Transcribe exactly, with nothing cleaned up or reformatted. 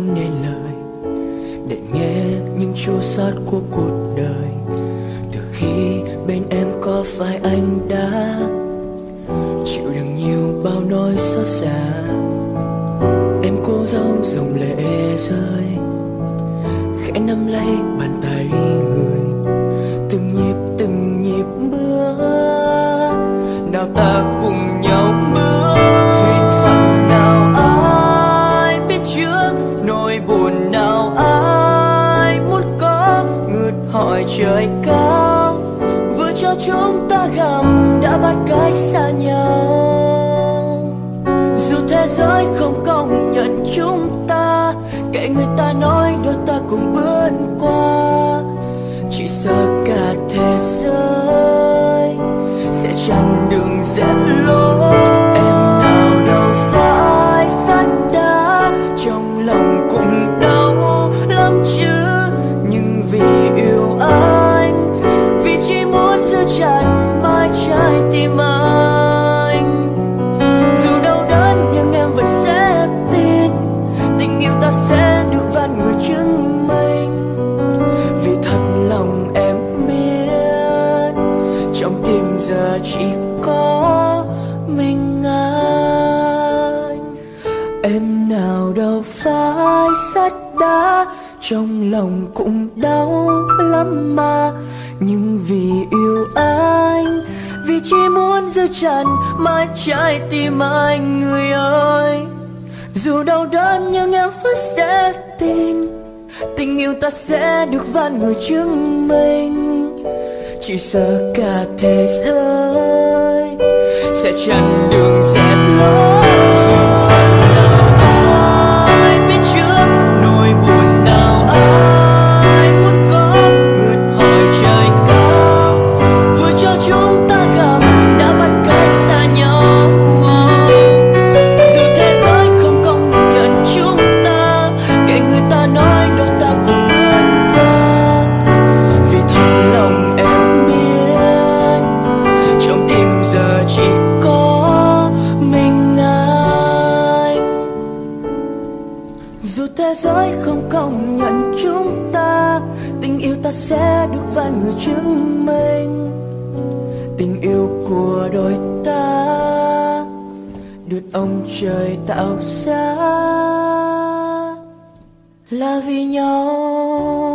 không nên lời để nghe những chua xót của cuộc đời. Từ khi bên em có phải anh đã chịu đựng nhiều bao nỗi xót xa. Em cố giấu dòng lệ rơi, khẽ nắm lấy bàn tay người, từng nhịp từng nhịp bước. Nào ta cùng nhau bước, duyên phận nào ai biết trước, nỗi buồn nào ai muốn có. Ngược hỏi trời cao, vừa cho chúng ta gặp đã bắt cách xa nhau. Dù thế giới không công nhận chúng ta, kệ người ta nói đôi ta cùng bước qua. Chỉ sợ cả thế giới sẽ chặn đường dẫn lối. Em nào đâu phải sắt đá, trong lòng cũng đau lắm chứ. Nhưng vì yêu anh, vì chỉ muốn giữ chặt mãi trái tim anh. Dù đau đớn nhưng em vẫn sẽ tin, tình yêu ta sẽ được vạn người chứng minh. Vì thật lòng em biết, trong tim giờ chỉ có mình anh. Em nào đâu phải sắt đá, trong lòng cũng đau lắm mà. Nhưng vì yêu anh, vì chỉ muốn giữ chặt mãi trái tim anh. Người ơi, dù đau đớn nhưng em vẫn sẽ tin, tình yêu ta sẽ được vạn người chứng minh. Chỉ sợ cả thế giới sẽ chặn đường dẹp lối. Duyên phận nào ai biết trước, nỗi buồn nào ai muốn có. Ngược hỏi trời cao, vừa cho chúng ta gặp đã bắt cách xa nhau. Dù thế giới không công nhận chúng ta, kệ người ta nói đôi ta cùng bước qua. Vì thật lòng em biết, trong tim giờ chỉ có mình anh. Dù thế giới không công nhận chúng ta, tình yêu ta sẽ được vạn người chứng minh. Tình yêu của đôi ta được ông trời tạo ra là vì nhau.